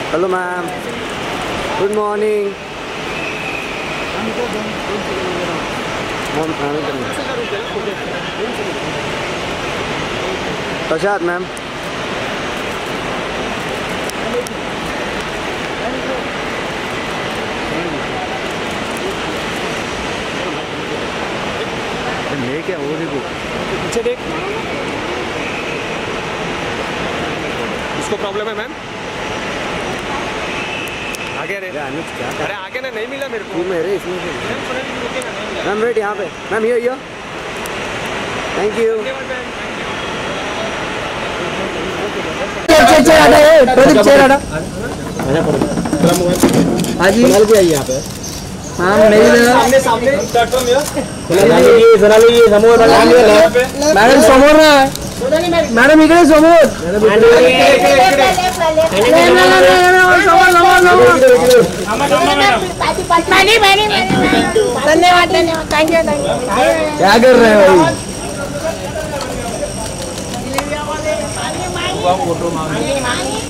Hello ma'am, good morning. Prasad ma'am. ले क्या वो देखो पीछे देख, इसको प्रॉब्लम है मैम। आगे अरे अरे आगे ना नहीं मिला मेरे को। मेरे इसमें मैम वेट यहाँ पे मैम, ये थैंक यू। हाँ जी यहाँ पे। हाँ मेरी सामने मैडम समोर ना मैडम इकडे समोर। धन्यवाद धन्यवाद, थैंक यू थैंक यू। क्या कर रहे हैं भाई? फोटो मांग